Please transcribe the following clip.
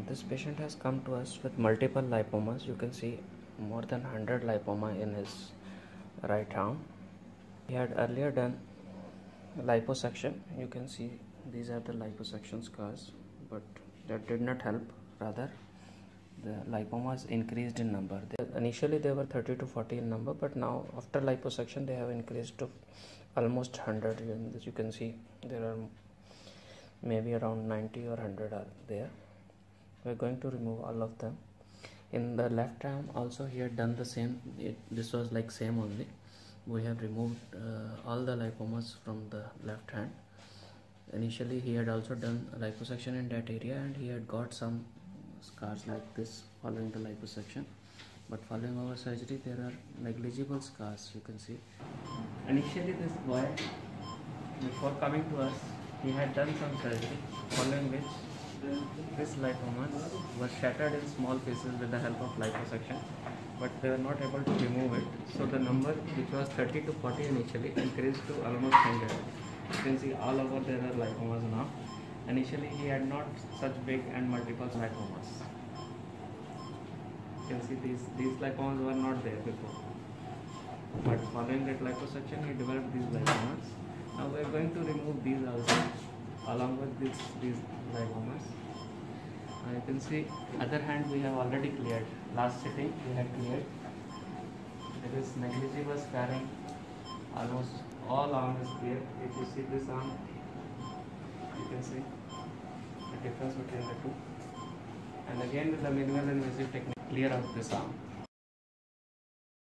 This patient has come to us with multiple lipomas. You can see more than 100 lipoma in his right arm. He had earlier done liposuction. You can see these are the liposuction scars, but that did not help. Rather, the lipomas increased in number. Initially they were 30 to 40 in number, but now after liposuction they have increased to almost 100. And as you can see, there are maybe around 90 or 100 are there. We are going to remove all of them. In the left arm also he had done the same. This was like same only. We have removed all the lipomas from the left hand. Initially he had also done liposuction in that area, and he had got some scars like this following the liposuction, but following our surgery there are negligible scars. You can see initially this boy, before coming to us, he had done some surgery, following which this lipomas were shattered in small pieces with the help of liposuction, but they were not able to remove it. So the number, which was 30 to 40 initially, increased to almost 100. You can see all over there are lipomas now. Initially he had not such big and multiple lipomas. You can see these lipomas were not there before, but following that liposuction he developed these lipomas. Now we are going to remove these also along with these lipomas. You can see other hand we have already cleared. Last sitting we had cleared. There is negligible scarring. Almost all arm is clear. If you see this arm, you can see the difference between the two. And again with the minimal invasive technique, clear out this arm.